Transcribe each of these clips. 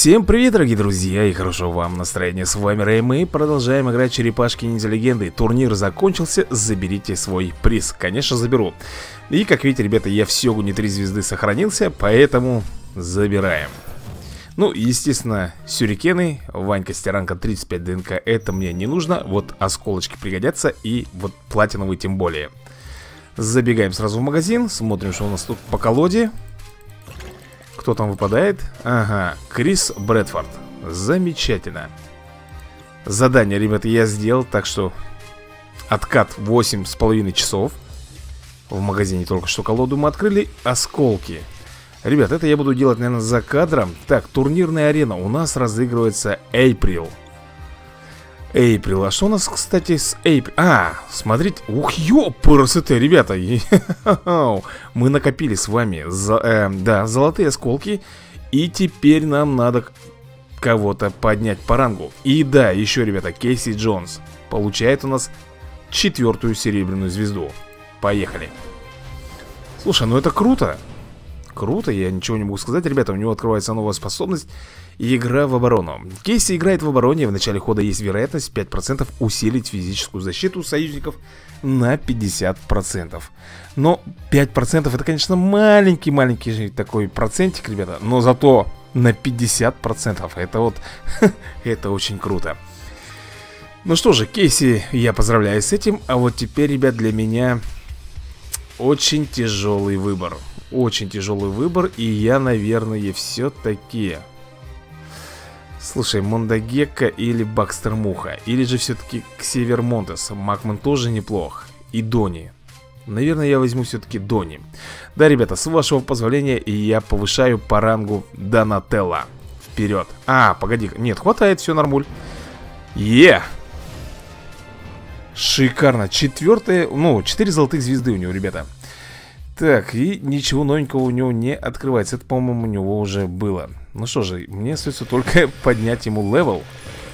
Всем привет, дорогие друзья, и хорошо вам настроения. С вами Рэй, мы продолжаем играть черепашки ниндзя легенды. Турнир закончился, заберите свой приз. Конечно, заберу. И как видите, ребята, я в Сёгуне 3 звезды сохранился, поэтому забираем. Ну, естественно, сюрикены, Ванька Стиранка 35 ДНК, это мне не нужно. Вот осколочки пригодятся, и вот платиновый тем более. Забегаем сразу в магазин, смотрим, что у нас тут по колоде. Кто там выпадает? Ага, Крис Брэдфорд. Замечательно. Задание, ребята, я сделал, так что откат 8,5 часов. В магазине только что колоду мы открыли. Осколки. Ребят, это я буду делать, наверное, за кадром. Так, турнирная арена. У нас разыгрывается Эйприл. А что у нас, кстати, с Эйприл? Смотрите. Ух, ёпрст, ребята. Мы накопили с вами да, золотые осколки. И теперь нам надо кого-то поднять по рангу. И да, еще, ребята, Кейси Джонс получает у нас 4-ю серебряную звезду. Поехали. Слушай, ну это круто. Круто, я ничего не могу сказать. Ребята, у него открывается новая способность. Игра в оборону. Кейси играет в обороне. В начале хода есть вероятность 5% усилить физическую защиту союзников на 50%. Но 5% это, конечно, маленький такой процентик, ребята. Но зато на 50% это вот это очень круто. Ну что же, Кейси, я поздравляю с этим. А вот теперь, ребят, для меня очень тяжелый выбор. Очень тяжелый выбор. И я, наверное, все-таки... Слушай, Мондагекка или Бакстер Муха. Или же все-таки Ксевер Монтес. Макман тоже неплох. И Дони. Наверное, я возьму все-таки Дони. Да, ребята, с вашего позволения я повышаю по рангу Донателло. Вперед. Погоди. Нет, хватает, все нормуль. Шикарно. 4 золотых звезды у него, ребята. Так, и ничего новенького у него не открывается. Это, по-моему, у него уже было. Ну что же, мне остается только поднять ему левел.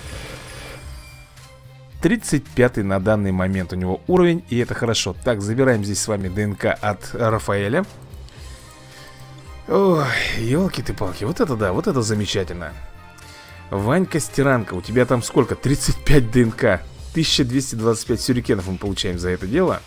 35-й на данный момент у него уровень, и это хорошо. Так, забираем здесь с вами ДНК от Рафаэля. Ой, елки-ты-палки, вот это да, вот это замечательно. Ванька Стиранка, у тебя там сколько? 35 ДНК, 1225 сюрикенов мы получаем за это дело.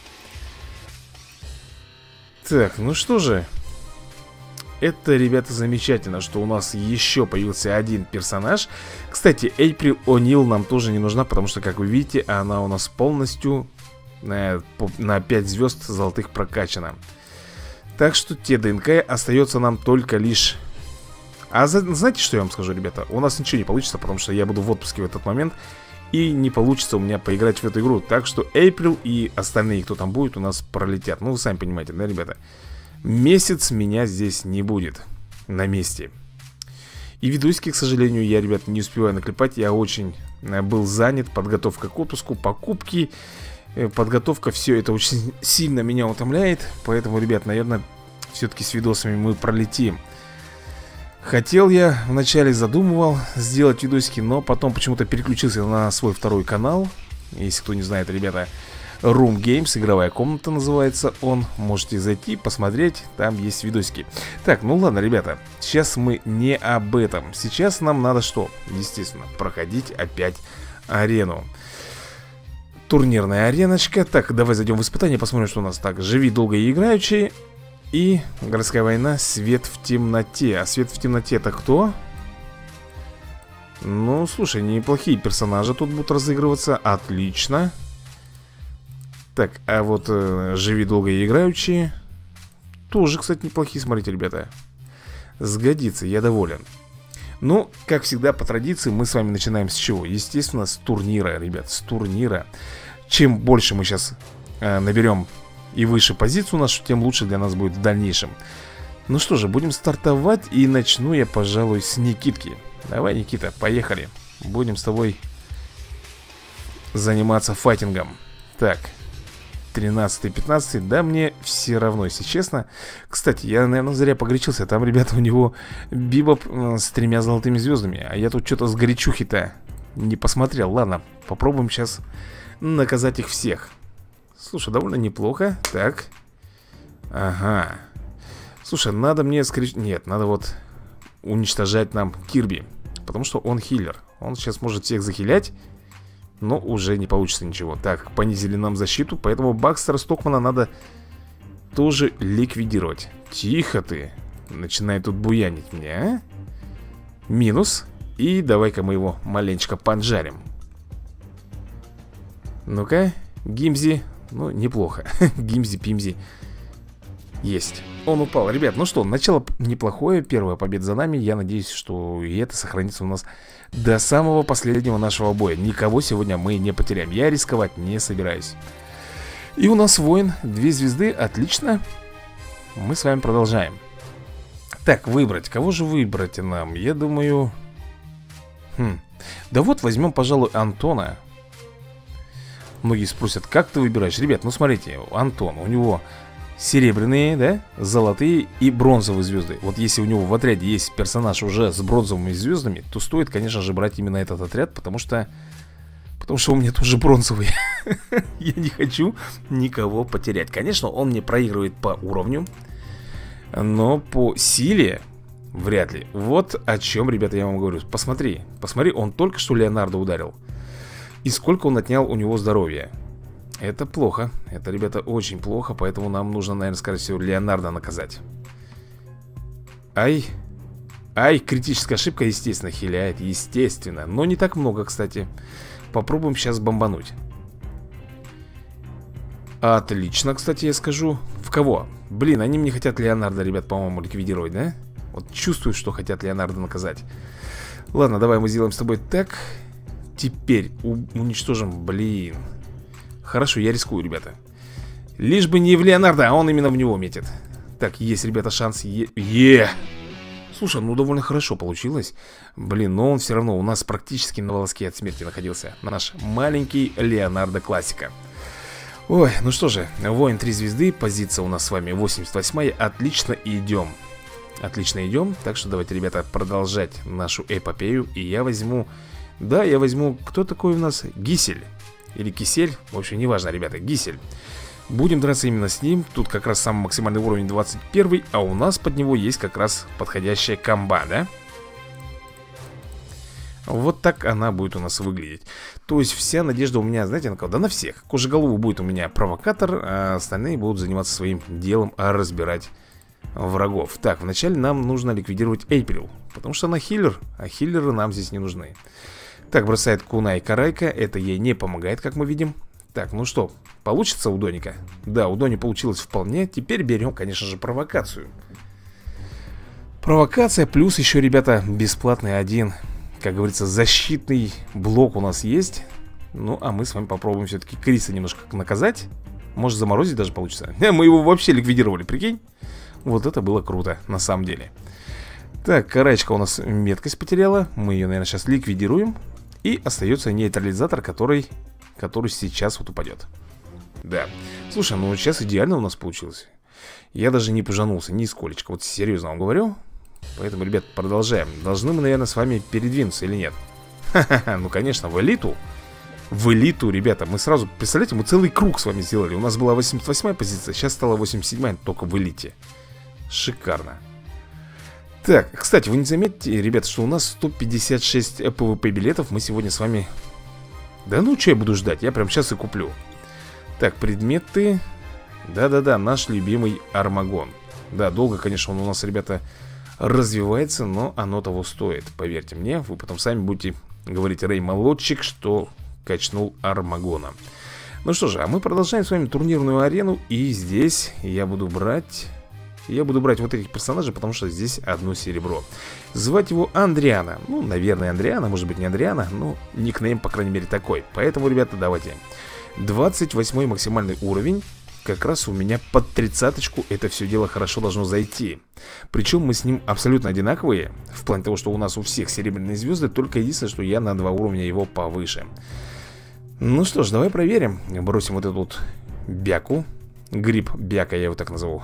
Так, ну что же. Это, ребята, замечательно, что у нас еще появился один персонаж. Кстати, Эйприл О'Нил нам тоже не нужна, потому что, как вы видите, она у нас полностью на 5 звезд золотых прокачана. Так что те ДНК остается нам только лишь... знаете, что я вам скажу, ребята? У нас ничего не получится, потому что я буду в отпуске в этот момент. И не получится у меня поиграть в эту игру. Так что Эйприл и остальные, кто там будет, у нас пролетят. Ну, вы сами понимаете, да, ребята? Месяц меня здесь не будет на месте. И видосики, к сожалению, я, ребят, не успеваю наклепать. Я очень был занят. Подготовка к отпуску, покупки, подготовка, все это очень сильно меня утомляет. Поэтому, ребят, наверное, все-таки с видосами мы пролетим. Хотел я, вначале задумывал сделать видосики, но потом почему-то переключился на свой второй канал. Если кто не знает, ребята, Room Games, игровая комната называется он. Можете зайти, посмотреть, там есть видосики. Так, ну ладно, ребята, сейчас мы не об этом. Сейчас нам надо что? Естественно, проходить опять арену. Турнирная ареночка. Так, давай зайдем в испытание, посмотрим, что у нас. Так, живи долго и играючи. И городская война, свет в темноте. А свет в темноте это кто? Ну, слушай, неплохие персонажи тут будут разыгрываться. Отлично. Так, а вот живи долго и играючи тоже, кстати, неплохие, смотрите, ребята. Сгодится, я доволен. Ну, как всегда, по традиции, мы с вами начинаем с чего? Естественно, с турнира, ребят, с турнира. Чем больше мы сейчас наберем и выше позицию нашу, тем лучше для нас будет в дальнейшем. Ну что же, будем стартовать. И начну я, пожалуй, с Никитки. Давай, Никита, поехали. Будем с тобой заниматься файтингом. Так, 13-15, да, мне все равно, если честно. Кстати, я, наверное, зря погорячился. Там, ребята, у него Бибоп с 3 золотыми звездами. А я тут что-то с горячухи-то не посмотрел. Ладно, попробуем сейчас наказать их всех. Слушай, довольно неплохо. Так. Ага. Слушай, надо мне скорее... Нет, надо вот уничтожать нам Кирби. потому что он хиллер. Он сейчас может всех захилять, но уже не получится ничего. Так, понизили нам защиту, поэтому Бакстера Стокмана надо тоже ликвидировать. Тихо ты. Начинает тут буянить меня, а? Минус. И давай-ка мы его маленечко поджарим. Ну-ка, Гимзи. Ну, неплохо. Гимзи-пимзи. Есть. Он упал. Ребят, ну что, начало неплохое. Первая победа за нами. Я надеюсь, что и это сохранится у нас до самого последнего нашего боя. Никого сегодня мы не потеряем. Я рисковать не собираюсь. И у нас воин. 2 звезды. Отлично. Мы с вами продолжаем. Так, выбрать. Кого же выбрать нам? Я думаю... Да вот, возьмем, пожалуй, Антона. Многие спросят, как ты выбираешь? Ребят, ну смотрите, Антон, у него серебряные, да, золотые и бронзовые звезды. Вот если у него в отряде есть персонаж уже с бронзовыми звездами, то стоит, конечно же, брать именно этот отряд, потому что у меня тоже бронзовый. Я не хочу никого потерять. Конечно, он мне проигрывает по уровню, но по силе вряд ли. Вот о чем, ребята, я вам говорю. Посмотри, он только что Леонардо ударил. И сколько он отнял у него здоровья. Это плохо. Это, ребята, очень плохо. Поэтому нам нужно, наверное, скорее всего, Леонардо наказать. Ай, критическая ошибка, естественно, хиляет. Естественно, но не так много, кстати. Попробуем сейчас бомбануть. Отлично, кстати, я скажу. В кого? Блин, они мне хотят Леонардо, ребят, по-моему, ликвидировать, да? Вот чувствую, что хотят Леонардо наказать. Ладно, давай мы сделаем с тобой так. Теперь уничтожим, блин. Хорошо, я рискую, ребята. Лишь бы не в Леонардо, а он именно в него метит. Так, есть, ребята, шанс. Слушай, ну довольно хорошо получилось. Блин, но он все равно у нас практически на волоске от смерти находился. Наш маленький Леонардо классика. Ой, ну что же, воин 3 звезды. Позиция у нас с вами 88-я. Отлично идем. Отлично идем. Так что давайте, ребята, продолжать нашу эпопею. И я возьму... Да, я возьму... Кто такой у нас? Гисель. Или Кисель. В общем, неважно, ребята. Гисель. Будем драться именно с ним. Тут как раз самый максимальный уровень 21. А у нас под него есть как раз подходящая комба, да? Вот так она будет у нас выглядеть. То есть вся надежда у меня, знаете, на кого? Да на всех. Кожеголовый будет у меня провокатор, а остальные будут заниматься своим делом, разбирать врагов. Так, вначале нам нужно ликвидировать Эйприл, потому что она хиллер, а хиллеры нам здесь не нужны. Так, бросает Кунай Карайка. Это ей не помогает, как мы видим. Так, ну что, получится у Доника? Да, у Дони получилось вполне. Теперь берем, конечно же, провокацию. Провокация плюс еще, ребята, бесплатный один, как говорится, защитный блок у нас есть. Ну, а мы с вами попробуем все-таки Криса немножко наказать. Может, заморозить даже получится. Мы его вообще ликвидировали, прикинь? Вот это было круто, на самом деле. Так, Карачка у нас меткость потеряла. Мы ее, наверное, сейчас ликвидируем. И остается нейтрализатор, который сейчас вот упадет. Да. Слушай, ну сейчас идеально у нас получилось. Я даже не пожанулся, нисколечко. Вот серьезно вам говорю. Поэтому, ребят, продолжаем. Должны мы, наверное, с вами передвинуться или нет? Ха-ха-ха, ну конечно, в элиту. В элиту, ребята, мы сразу, представляете, мы целый круг с вами сделали. У нас была 88-я позиция, сейчас стала 87-я, только в элите. Шикарно. Так, кстати, вы не заметите, ребята, что у нас 156 PvP билетов. Мы сегодня с вами... Да ну, что я буду ждать? Я прям сейчас и куплю. Так, предметы. Да-да-да, наш любимый Армагон. Да, долго, конечно, он у нас, ребята, развивается, но оно того стоит. Поверьте мне, вы потом сами будете говорить: Рэй молодчик, что качнул Армагона. Ну что же, а мы продолжаем с вами турнирную арену. И здесь я буду брать вот этих персонажей, потому что здесь одно серебро. Звать его Андриана. Ну, наверное, Андриана, может быть не Андриана, но никнейм, по крайней мере, такой. Поэтому, ребята, давайте. 28 максимальный уровень. Как раз у меня под 30-очку это все дело хорошо должно зайти. Причем мы с ним абсолютно одинаковые. В плане того, что у нас у всех серебряные звезды. Только единственное, что я на 2 уровня его повыше. Ну что ж, давай проверим. Бросим вот эту вот бяку. Гриб бяка, я его так назову.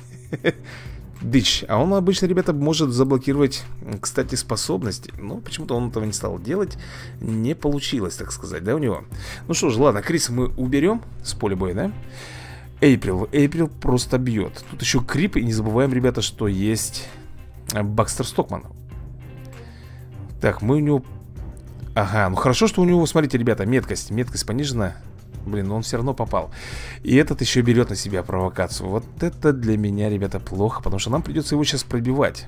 Дыч. А он обычно, ребята, может заблокировать, кстати, способности. Но почему-то он этого не стал делать. Не получилось, так сказать, да, у него. Ну что ж, ладно, Криса мы уберем с поля боя, да? Эйприл просто бьет. Тут еще Крип, и не забываем, ребята, что есть Бакстер Стокман. Так, мы у него... Ага, ну хорошо, что у него, смотрите, ребята, меткость. Меткость понижена. Блин, но он все равно попал. И этот еще берет на себя провокацию. Вот это для меня, ребята, плохо. Потому что нам придется его сейчас пробивать.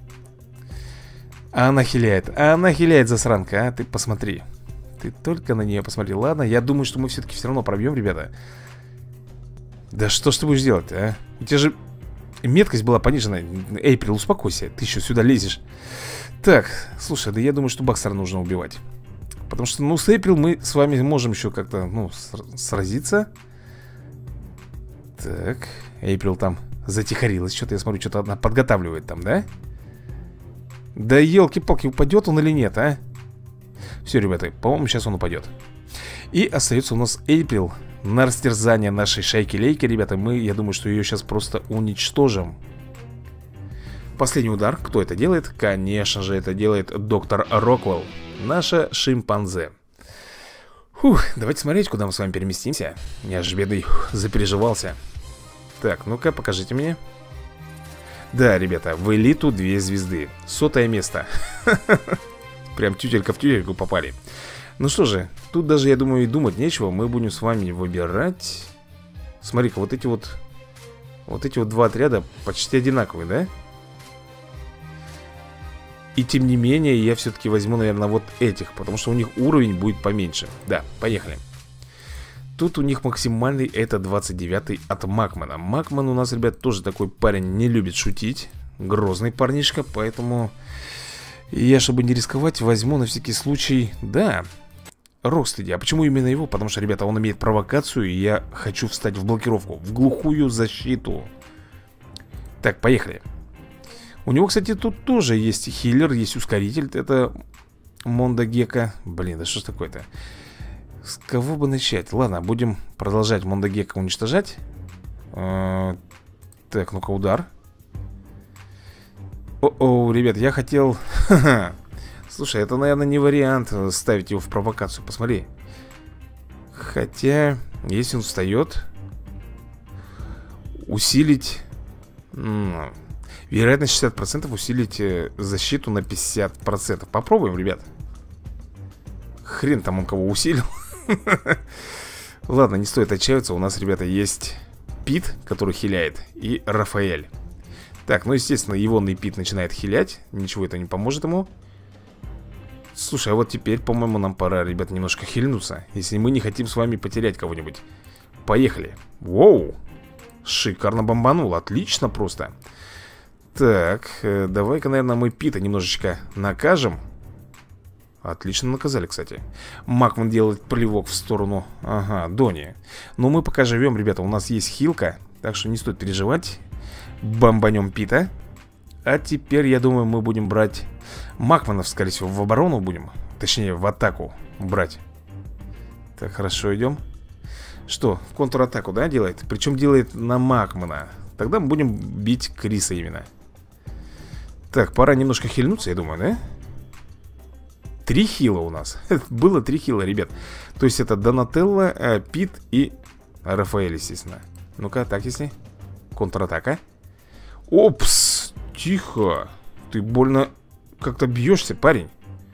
А она хиляет, засранка, а? Ты посмотри. Ты только на нее посмотри. Ладно, я думаю, что мы все-таки все равно пробьем, ребята. Да что ж ты будешь делать, а? У тебя же меткость была понижена. Эйприл, успокойся, ты еще сюда лезешь. Так, слушай, да я думаю, что Бакстера нужно убивать. Потому что, ну, с Эйприл мы с вами можем еще как-то, ну, сразиться. Так, Эйприл там затихарилась. Что-то я смотрю, что-то она подготавливает там, да? Да елки-палки, упадет он или нет, а? Все, ребята, по-моему, сейчас он упадет. И остается у нас Эйприл на растерзание нашей шайки-лейки. Ребята, мы, я думаю, что ее сейчас просто уничтожим. Последний удар. Кто это делает? Конечно же, это делает доктор Роквелл, наша шимпанзе. Фух, давайте смотреть, куда мы с вами переместимся. Я же, бедный, запереживался. Так, ну-ка, покажите мне. Да, ребята, в элиту 2 звезды. 100-е место. Прям тютелька в тютельку попали. Ну что же, тут даже, я думаю, и думать нечего. Мы будем с вами выбирать. Смотри-ка, вот эти вот 2 отряда почти одинаковые, да? И тем не менее, я все-таки возьму, наверное, вот этих, потому что у них уровень будет поменьше. Да, поехали. Тут у них максимальный это 29-й от Макмана. Макман у нас, ребят, тоже такой парень, не любит шутить. Грозный парнишка, поэтому я, чтобы не рисковать, возьму на всякий случай, да, Рокстеди. А почему именно его? Потому что, ребята, он имеет провокацию, и я хочу встать в блокировку, в глухую защиту. Так, поехали. У него, кстати, тут тоже есть хиллер, есть ускоритель. Это Монда Гека. Блин, да что ж такое-то? С кого бы начать? Ладно, будем продолжать Монда Гека уничтожать. Так, ну-ка, удар. О-о, ребят, я хотел... Слушай, это, наверное, не вариант ставить его в провокацию. Посмотри. Хотя, если он встает, усилить... Вероятность 60%, усилить защиту на 50%. Попробуем, ребят. Хрен там он кого усилил. Ладно, не стоит отчаиваться. У нас, ребята, есть Пит, который хиляет, и Рафаэль. Так, ну, естественно, егонный Пит начинает хилять. Ничего это не поможет ему. Слушай, а вот теперь, по-моему, нам пора, ребят, немножко хильнуться, если мы не хотим с вами потерять кого-нибудь. Поехали. Воу. Шикарно бомбанул, отлично просто. Так, давай-ка, наверное, мы Пита немножечко накажем. Отлично наказали, кстати. Макман делает плевок в сторону, ага, Дони. Но мы пока живем, ребята, у нас есть хилка, так что не стоит переживать. Бомбанем Пита. А теперь, я думаю, мы будем брать Макманов, скорее всего, в оборону будем. Точнее, в атаку брать. Так, хорошо, идем. Что, в контратаку, да, делает? Причем делает на Макмана. Тогда мы будем бить Криса именно. Так, пора немножко хильнуться, я думаю, да? 3 хила у нас. Было 3 хила, ребят. То есть это Донателло, Пит и Рафаэль, естественно. Ну-ка, так, если контратака. Опс, тихо. Ты больно как-то бьешься, парень.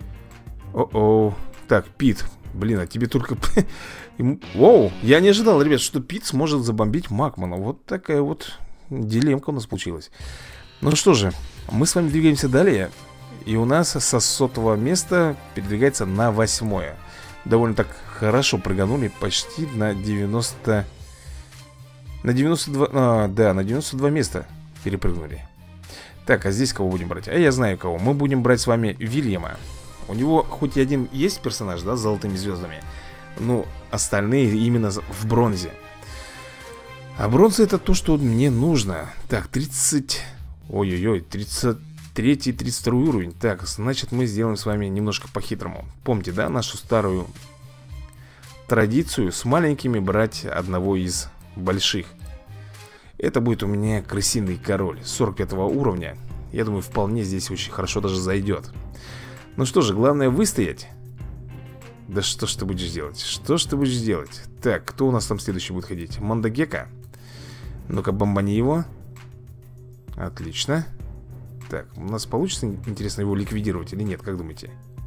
О-о. Так, Пит. Блин, а тебе только... Воу, я не ожидал, ребят, что Пит сможет забомбить Макмана. Вот такая вот дилемка у нас получилась. Ну что же, мы с вами двигаемся далее. И у нас со 100-го места передвигается на 8-е. Довольно так хорошо прыганули, почти на 90... На 92... да, на 92 места перепрыгнули. Так, а здесь кого будем брать? А я знаю кого. Мы будем брать с вами Вильяма. У него хоть и один есть персонаж, да, с золотыми звездами, но остальные именно в бронзе. А бронза это то, что мне нужно. Так, 30... Ой-ой-ой, 33-й, 32 уровень. Так, значит мы сделаем с вами немножко по-хитрому. Помните, да, нашу старую традицию с маленькими брать одного из больших. Это будет у меня крысиный король 45 уровня. Я думаю, вполне здесь очень хорошо даже зайдет. Ну что же, главное выстоять. Да что ж ты будешь делать? Что ж ты будешь делать? Так, кто у нас там следующий будет ходить? Монда Гека. Ну-ка, бомбани его. Отлично. Так, у нас получится, интересно, его ликвидировать или нет, как думаете?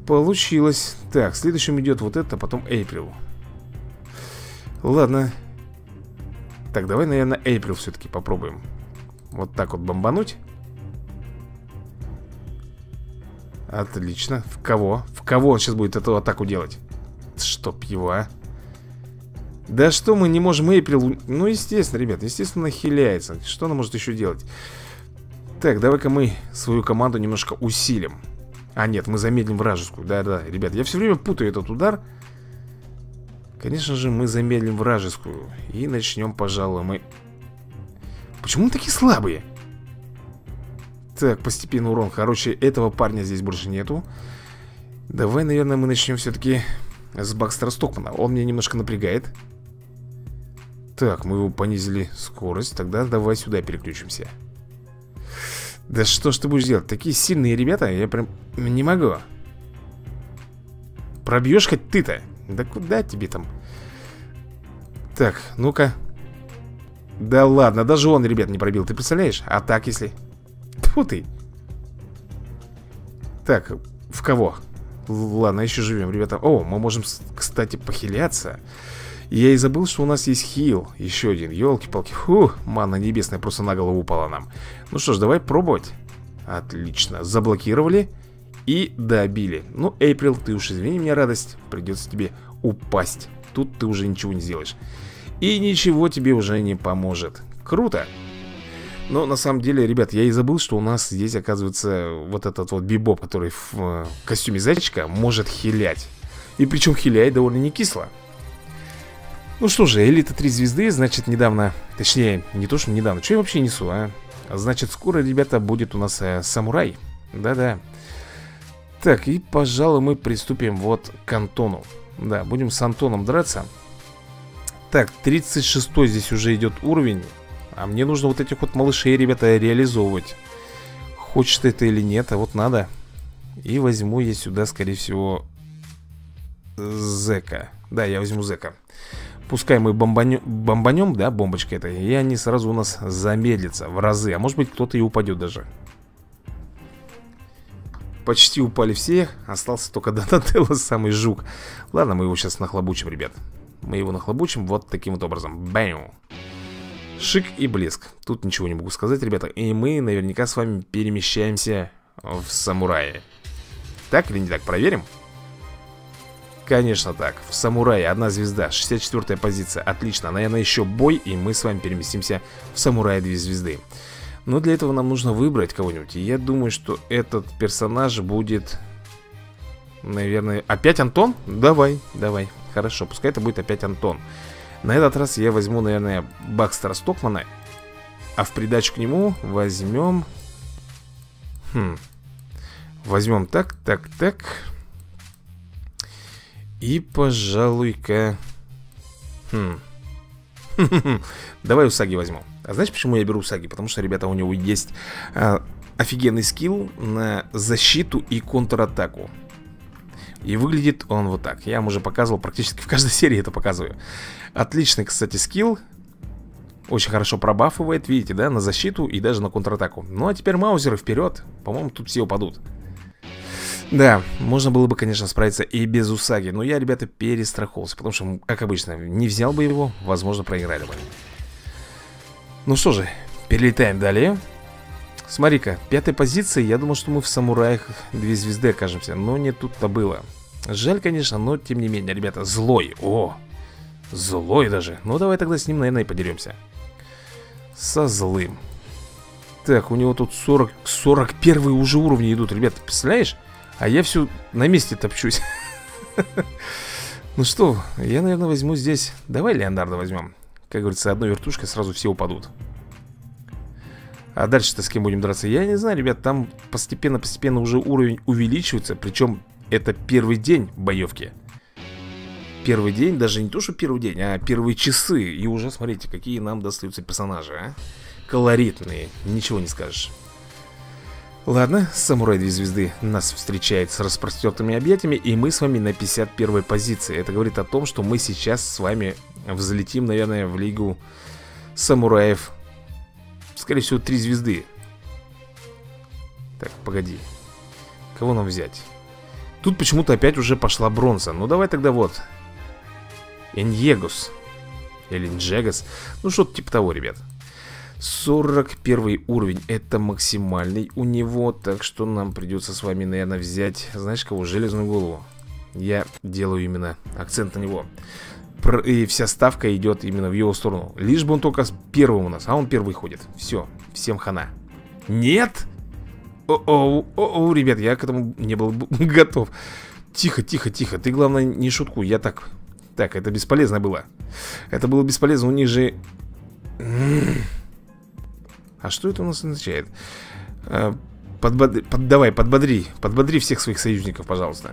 Получилось. Так, следующим идет вот это, потом Эйприл. Ладно. Так, давай, наверное, Эйприл все-таки попробуем. Вот так вот бомбануть. Отлично. В кого? В кого он сейчас будет эту атаку делать? Чтоб его, а. Да что мы не можем Эйприл... Ну, естественно, ребят, естественно, хиляется. Что она может еще делать? Так, давай-ка мы свою команду немножко усилим. А, нет, мы замедлим вражескую. Да-да, ребят, я все время путаю этот удар. Конечно же, мы замедлим вражескую. И начнем, пожалуй, мы... Почему мы такие слабые? Так, постепенный урон. Короче, этого парня здесь больше нету. Давай, наверное, мы начнем все-таки с Бакстера Стокмана. Он меня немножко напрягает. Так, мы его понизили скорость. Тогда давай сюда переключимся. Да что ж ты будешь делать? Такие сильные ребята, я прям не могу. Пробьешь хоть ты-то? Да куда тебе там? Так, ну-ка. Да ладно, даже он, ребят, не пробил. Ты представляешь? А так, если... Тьфу ты. Так, в кого? Ладно, еще живем, ребята. О, мы можем, кстати, похиляться. Я и забыл, что у нас есть хил. Еще один, елки-палки. Фу, манна небесная просто на голову упала нам. Ну что ж, давай пробовать. Отлично, заблокировали и добили. Ну, Эйприл, ты уж извини меня, радость. Придется тебе упасть. Тут ты уже ничего не сделаешь. И ничего тебе уже не поможет. Круто. Но на самом деле, ребят, я и забыл, что у нас здесь, оказывается, вот этот вот Бибоп, который в костюме зайчика, может хилять. И причем хиляет довольно не кисло. Ну что же, элита 3 звезды, значит, недавно, точнее, не то, что недавно, что я вообще несу, а? Значит, скоро, ребята, будет у нас самурай. Да-да. Так, и, пожалуй, мы приступим вот к Антону. Да, будем с Антоном драться. Так, 36-й здесь уже идет уровень. А мне нужно вот этих вот малышей, ребята, реализовывать. Хочешь ты это или нет, а вот надо. И возьму я сюда, скорее всего, Зека. Да, я возьму Зека. Пускай мы бомбанем, да, бомбочкой этой. И они сразу у нас замедлятся в разы. А может быть, кто-то и упадет даже. Почти упали все. Остался только Донателло, самый жук. Ладно, мы его сейчас нахлобучим, ребят. Мы его нахлобучим вот таким вот образом. Бэм. Шик и блеск. Тут ничего не могу сказать, ребята. И мы наверняка с вами перемещаемся в самурае. Так или не так? Проверим? Конечно так. В самурае 1 звезда, 64-я позиция. Отлично. Наверное, еще бой, и мы с вами переместимся в самурае 2 звезды. Но для этого нам нужно выбрать кого-нибудь. И я думаю, что этот персонаж будет... Наверное... Опять Антон? Давай, давай. Хорошо, пускай это будет опять Антон. На этот раз я возьму, наверное, Бакстера Стокмана. А в придачу к нему возьмем... Возьмем так, так, так. И, пожалуй-ка... Давай Усаги возьму. А знаешь, почему я беру Усаги? Потому что, ребята, у него есть офигенный скилл на защиту и контратаку. И выглядит он вот так. Я вам уже показывал, практически в каждой серии это показываю. Отличный, кстати, скилл. Очень хорошо пробафывает, видите, да, на защиту и даже на контратаку. Ну, а теперь маузеры вперед. По-моему, тут все упадут. Да, можно было бы, конечно, справиться и без Усаги. Но я, ребята, перестраховался. Потому что, как обычно, не взял бы его, возможно, проиграли бы. Ну что же, перелетаем далее. Смотри-ка, 5-я позиция. Я думал, что мы в самураях 2 звезды окажемся. Но не тут-то было. Жаль, конечно, но тем не менее, ребята, злой. О, злой даже. Ну давай тогда с ним, наверное, и подеремся. Со злым. Так, у него тут 41 уже уровни идут, ребята, представляешь? А я все на месте топчусь. Ну что, я, наверное, возьму здесь. Давай Леонардо возьмем. Как говорится, одной вертушкой сразу все упадут. А дальше-то с кем будем драться? Я не знаю, ребят, там постепенно уже уровень увеличивается. Причем это первый день боевки. Первый день, даже не то, что первый день, а первые часы. И уже, смотрите, какие нам достаются персонажи, а? Колоритные, ничего не скажешь. Ладно, самурай 2 звезды нас встречает с распростертыми объятиями. И мы с вами на 51-й позиции. Это говорит о том, что мы сейчас с вами взлетим, наверное, в лигу самураев. Скорее всего, 3 звезды. Так, погоди. Кого нам взять? Тут почему-то опять уже пошла бронза. Ну давай тогда вот Эньегос или Нджегас. Ну что-то типа того, ребят. 41 уровень. Это максимальный у него. Так что нам придется с вами, наверное, взять, знаешь кого? Железную голову. Я делаю именно акцент на него. И вся ставка идет именно в его сторону. Лишь бы он только первым у нас. А он первый ходит. Все, всем хана. Нет! О-оу, ребят, я к этому не был готов. Тихо, тихо, тихо. Ты, главное, не шуткуй. Я так... Так, это бесполезно было. Это было бесполезно. У них же... А что это у нас означает? Давай, подбодри всех своих союзников, пожалуйста.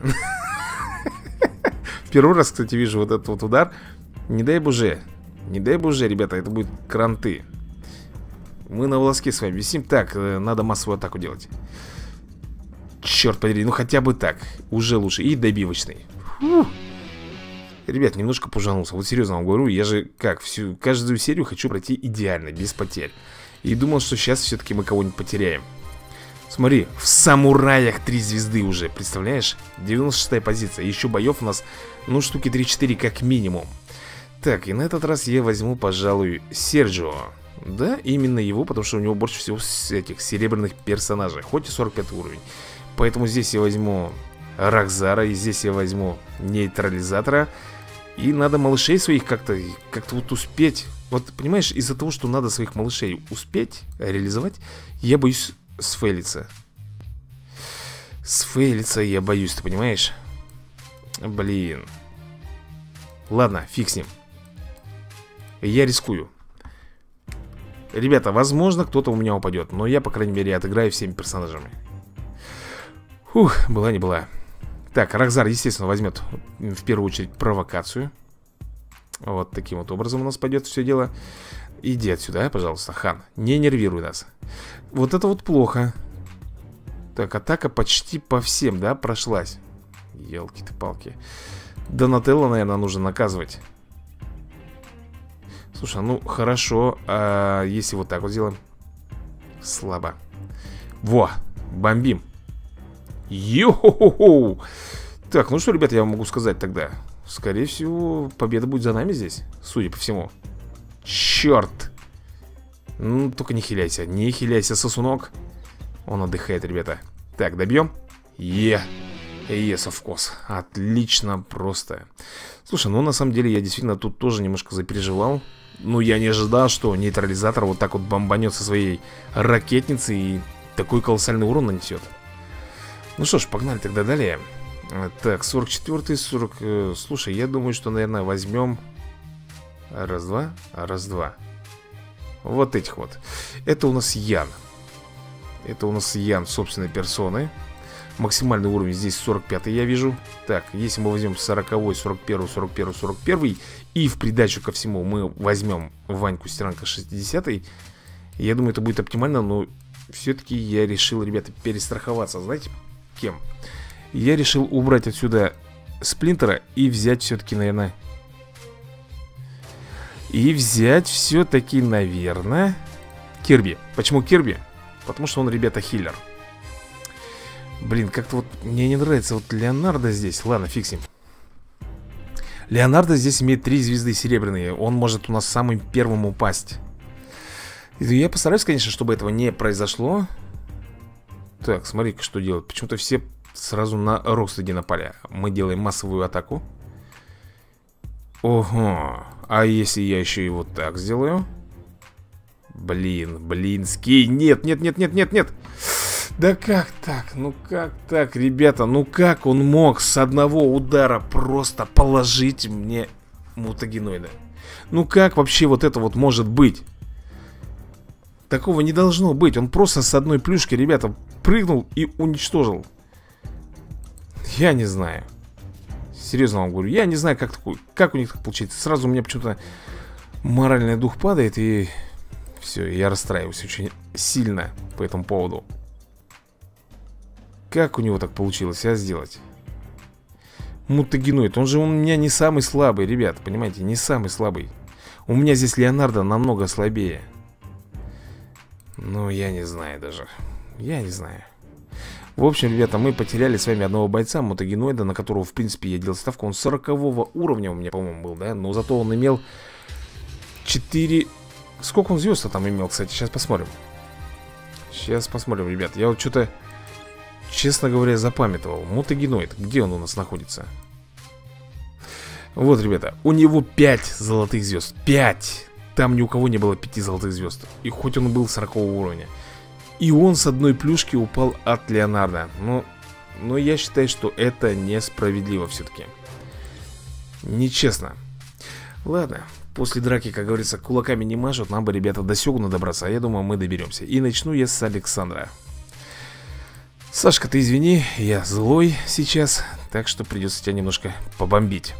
Первый раз, кстати, вижу вот этот вот удар. Не дай боже, ребята, это будет кранты. Мы на волоске с вами висим. Так, надо массовую атаку делать. Черт подери, ну хотя бы так. Уже лучше, и добивочный. Ребят, немножко пужанулся. Вот серьезно вам говорю, я же как, каждую серию хочу пройти идеально, без потерь. И думал, что сейчас все-таки мы кого-нибудь потеряем. Смотри, в самураях 3 звезды уже, представляешь? 96-я позиция, еще боев у нас, ну, штуки 3-4 как минимум. Так, и на этот раз я возьму, пожалуй, Серджио. Да, именно его, потому что у него больше всего этих серебряных персонажей. Хоть и 45 уровень. Поэтому здесь я возьму Рахзара, и здесь я возьму нейтрализатора. И надо малышей своих как-то вот успеть. Вот, понимаешь, из-за того, что надо своих малышей успеть реализовать, я боюсь сфейлиться. Сфейлиться я боюсь, ты понимаешь? Блин. Ладно, фиг с ним. Я рискую. Ребята, возможно, кто-то у меня упадет, но я, по крайней мере, отыграю всеми персонажами. Фух, была не была. Так, Рахзар, естественно, возьмет в первую очередь провокацию. Вот таким вот образом у нас пойдет все дело. Иди отсюда, пожалуйста, хан. Не нервируй нас. Вот это вот плохо. Так, атака почти по всем, да, прошлась. Елки-ты-палки. Донателло, наверное, нужно наказывать. Слушай, ну хорошо. А если вот так вот сделаем? Слабо. Во, бомбим. Йо-хо-хо-хо. Так, ну что, ребята, я вам могу сказать тогда. Скорее всего, победа будет за нами здесь, судя по всему. Черт. Ну, только не хиляйся, сосунок. Он отдыхает, ребята. Так, добьем. Yes, of course. Отлично просто. Слушай, ну на самом деле я действительно тут тоже немножко запереживал. Ну, я не ожидал, что нейтрализатор вот так вот бомбанет со своей ракетницей и такой колоссальный урон нанесет. Ну что ж, погнали тогда далее. Так, 44-й, 40... Слушай, я думаю, что, наверное, возьмем... Раз-два, раз-два. Вот этих вот. Это у нас Ян. Это у нас Ян собственной персоны. Максимальный уровень здесь 45-й, я вижу. Так, если мы возьмем 40-й, 41-й, 41-й, 41-й, и в придачу ко всему мы возьмем Ваньку Стиранка 60-й, я думаю, это будет оптимально, но все-таки я решил, ребята, перестраховаться. Знаете, кем? Я решил убрать отсюда Сплинтера и взять все-таки, наверное... И взять все-таки, наверное, Кирби. Почему Кирби? Потому что он, ребята, хиллер. Блин, как-то вот мне не нравится вот Леонардо здесь. Ладно, фиксим. Леонардо здесь имеет 3 звезды серебряные. Он может у нас самым первым упасть. И я постараюсь, конечно, чтобы этого не произошло. Так, смотри-ка, что делать. Почему-то все сразу на Рокстеди напали. Мы делаем массовую атаку. Ого. А если я еще и вот так сделаю? Блинский. Нет. Да как так? Ну как так, ребята? Ну как он мог с одного удара просто положить мне мутагеноида? Ну как вообще вот это вот может быть? Такого не должно быть. Он просто с одной плюшки, ребята, прыгнул и уничтожил. Я не знаю. Серьезно вам говорю, я не знаю, как у них так получается. Сразу у меня почему-то моральный дух падает. И все, я расстраиваюсь очень сильно по этому поводу. Как у него так получилось, сделать? Мутагеноид, он же у меня не самый слабый, ребят. Понимаете, не самый слабый. У меня здесь Леонардо намного слабее. Ну, я не знаю даже. Я не знаю. В общем, ребята, мы потеряли с вами одного бойца, мутагеноида, на которого, в принципе, я делал ставку. Он 40-го уровня у меня, по-моему, был, да? Но зато он имел 4... Сколько он звезд там имел, кстати? Сейчас посмотрим. Сейчас посмотрим, ребят. Я вот что-то, честно говоря, запамятовал. Мутагеноид, где он у нас находится? Вот, ребята, у него 5 золотых звезд. 5! Там ни у кого не было 5 золотых звезд. И хоть он был 40 уровня. И он с одной плюшки упал от Леонардо. Но я считаю, что это несправедливо все-таки. Нечестно. Ладно, после драки, как говорится, кулаками не мажут. Нам бы, ребята, до Сёгуна добраться. А я думаю, мы доберемся. И начну я с Александра. Сашка, ты извини, я злой сейчас. Так что придется тебя немножко побомбить.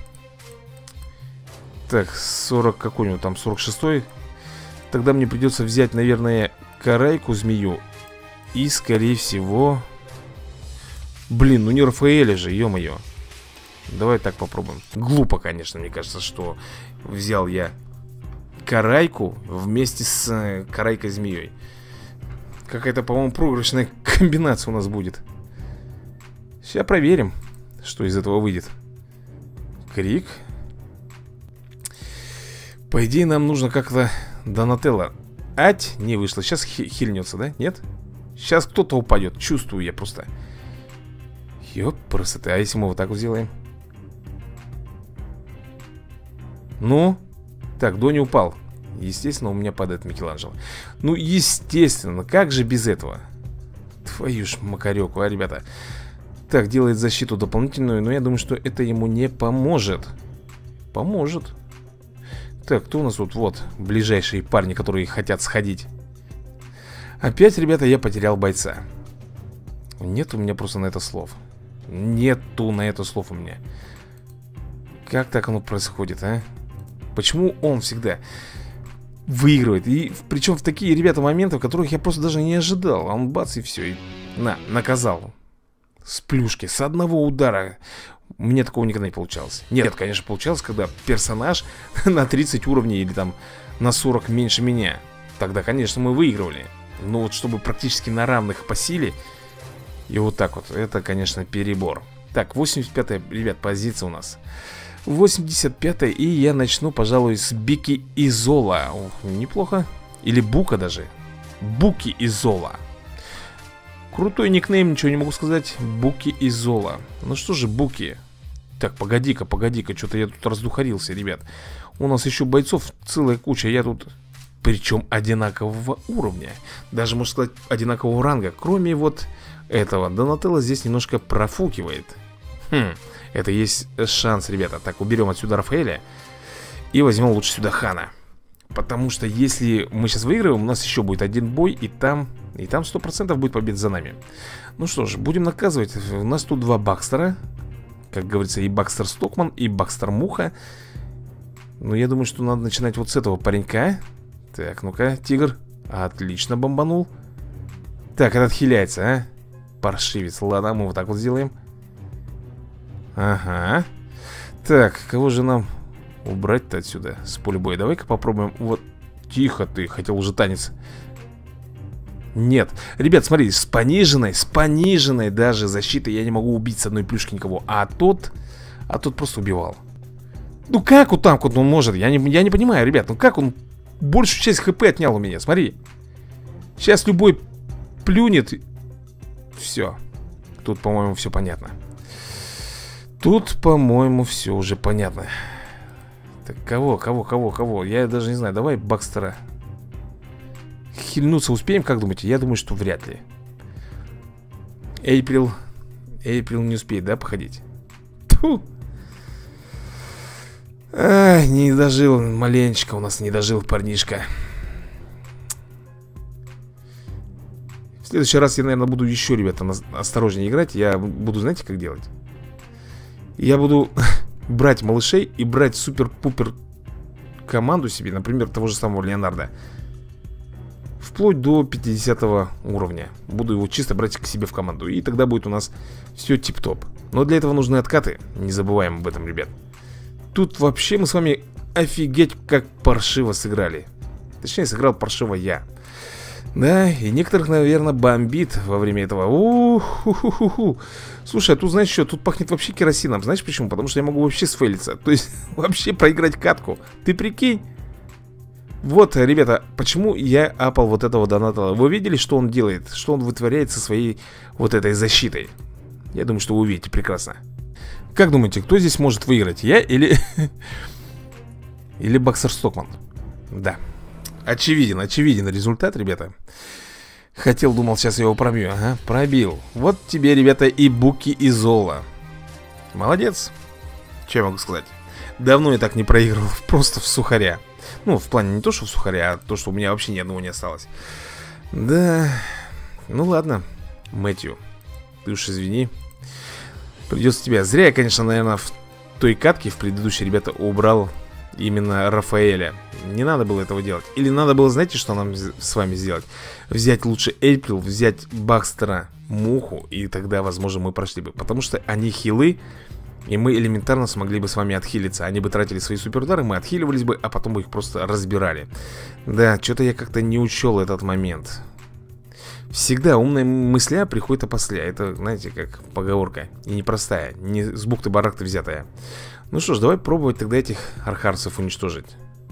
Так, 40, какой у него там, 46-й. Тогда мне придется взять, наверное, Карайку, змею. И, скорее всего... Блин, ну не Рафаэля же, ё-моё. Давай так попробуем. Глупо, конечно, мне кажется, что взял я Карайку вместе с Карайкой-змеей. Какая-то, по-моему, проигрышная комбинация у нас будет. Сейчас проверим, что из этого выйдет. Крик. По идее, нам нужно как-то Донателло. Ать, не вышло. Сейчас хильнется, да? Нет? Сейчас кто-то упадет. Чувствую я просто. Ёп, красота. А если мы вот так вот сделаем? Ну? Так, Дони упал. Естественно, у меня падает Микеланджело. Ну, естественно. Как же без этого? Твою ж макарёку, а, ребята. Так, делает защиту дополнительную. Но я думаю, что это ему не поможет. Поможет. Так, кто у нас тут? Вот, ближайшие парни, которые хотят сходить. Опять, ребята, я потерял бойца. Нет у меня просто на это слов. Нету на это слов у меня. Как так оно происходит, а? Почему он всегда выигрывает? И причем в такие, ребята, моменты, в которых я просто даже не ожидал. А он бац, и все. И на, наказал. С плюшки, с одного удара. Мне такого никогда не получалось. Нет, конечно, получалось, когда персонаж на 30 уровней или там на 40 меньше меня. Тогда, конечно, мы выигрывали. Но вот чтобы практически на равных по силе. И вот так вот, это, конечно, перебор. Так, 85-я, ребят, позиция у нас. 85-я, и я начну, пожалуй, с Бики Изола. Ох, неплохо. Или Бука даже. Буки Изола. Крутой никнейм, ничего не могу сказать. Буки Изола. Ну что же, Буки. Так, погоди-ка, что-то я тут раздухарился, ребят. У нас еще бойцов целая куча. Я тут... Причем одинакового уровня. Даже, можно сказать, одинакового ранга. Кроме вот этого. Донателло здесь немножко профукивает. Это есть шанс, ребята. Так, уберем отсюда Рафаэля. И возьмем лучше сюда Хана. Потому что если мы сейчас выигрываем, у нас еще будет один бой. И там 100% будет победа за нами. Ну что ж, будем наказывать. У нас тут два Бакстера. Как говорится, и Бакстер Стокман, и Бакстер Муха. Но я думаю, что надо начинать вот с этого паренька. Так, ну-ка, тигр. Отлично бомбанул. Так, это отхиляется, а? Паршивец. Ладно, мы вот так вот сделаем. Ага. Так, кого же нам убрать-то отсюда с поля боя? Давай-ка попробуем. Вот, тихо ты, хотел уже танец. Нет, ребят, смотрите, с пониженной даже защитой я не могу убить с одной плюшки никого. А тот просто убивал. Ну как вот так вот он может? Я не понимаю, ребят, ну как он большую часть хп отнял у меня, смотри. Сейчас любой плюнет. Все. Тут, по-моему, все понятно. Тут, по-моему, все уже понятно. Так, кого? Я даже не знаю, давай Бакстера. Хильнуться успеем, как думаете? Я думаю, что вряд ли. Эйприл не успеет, да, походить? Тьфу. Не дожил, маленечко у нас не дожил парнишка. В следующий раз я, наверное, буду еще, ребята, осторожнее играть. Я буду, знаете, как делать? Я буду брать малышей и брать супер-пупер команду себе, например, того же самого Леонардо. Вплоть до 50 уровня. Буду его чисто брать к себе в команду. И тогда будет у нас все тип-топ. Но для этого нужны откаты. Не забываем об этом, ребят. Тут вообще мы с вами офигеть как паршиво сыграли. Точнее, сыграл паршиво я. Да, и некоторых, наверное, бомбит во время этого. У-ху-ху-ху-ху. Слушай, а тут, знаешь что, тут пахнет вообще керосином. Знаешь почему? Потому что я могу вообще сфейлиться. То есть, вообще проиграть катку. Ты прикинь? Вот, ребята, почему я апал вот этого Донателло. Вы видели, что он делает? Что он вытворяет со своей вот этой защитой? Я думаю, что вы увидите прекрасно. Как думаете, кто здесь может выиграть? Я или... Или Боксер Стокман? Да. Очевиден результат, ребята. Хотел, думал, сейчас я его пробью. Ага, пробил. Вот тебе, ребята, и Буки, и Зола. Молодец. Что я могу сказать? Давно я так не проигрывал, просто в сухаря. Ну, в плане не то, что в сухаря, а то, что у меня вообще ни одного не осталось. Да. Ну ладно, Мэтью, ты уж извини. Придется тебя. Зря я, конечно, наверное, в той катке, в предыдущей, ребята, убрал именно Рафаэля. Не надо было этого делать. Или надо было, знаете, что нам с вами сделать? Взять лучше Эйприл, взять Бакстера, Муху, и тогда, возможно, мы прошли бы. Потому что они хилы, и мы элементарно смогли бы с вами отхилиться. Они бы тратили свои суперудары, мы отхиливались бы, а потом бы их просто разбирали. Да, что-то я как-то не учел этот момент. Всегда умная мысля приходит опосля. Это, знаете, как поговорка. И непростая, не с бухты-барахты взятая. Ну что ж, давай пробовать тогда этих архарцев уничтожить.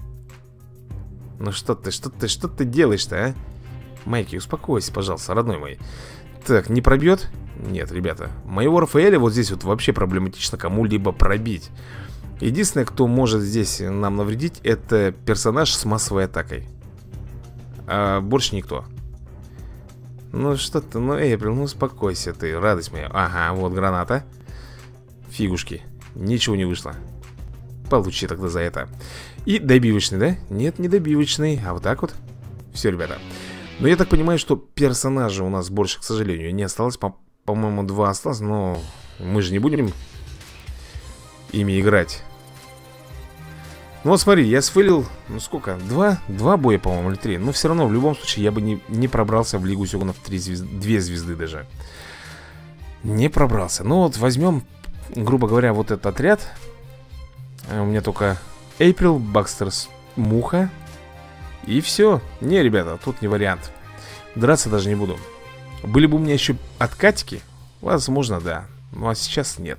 Ну что ты делаешь-то, а? Майки, успокойся, пожалуйста, родной мой. Так, не пробьет? Нет, ребята, моего Рафаэля вот здесь вот вообще проблематично кому-либо пробить. Единственное, кто может здесь нам навредить, это персонаж с массовой атакой. А больше никто. Ну что ты, ну Эйприл, ну успокойся ты, радость моя. Ага, вот граната. Фигушки, ничего не вышло. Получи тогда за это. И добивочный, да? Нет, не добивочный, а вот так вот. Все, ребята. Но я так понимаю, что персонажей у нас больше, к сожалению, не осталось. По-моему, 2 осталось, но мы же не будем ими играть. Ну вот смотри, я сфейлил, ну сколько? 2 боя, по-моему, или 3. Но все равно, в любом случае, я бы не пробрался в Лигу Сёгунов 2 звезды даже. Не пробрался. Ну вот возьмем, грубо говоря, вот этот отряд. У меня только Эйприл, Бакстерс, Муха. И все. Не, ребята, тут не вариант. Драться даже не буду. Были бы у меня еще откатики, возможно, да. Ну а сейчас нет.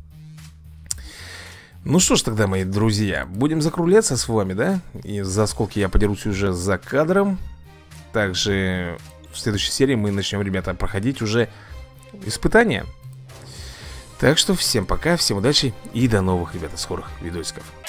Ну что ж тогда, мои друзья, будем закругляться с вами, да? И за осколки я подерусь уже за кадром. Также в следующей серии мы начнем, ребята, проходить уже испытания. Так что всем пока, всем удачи и до новых, ребята, скорых видосиков.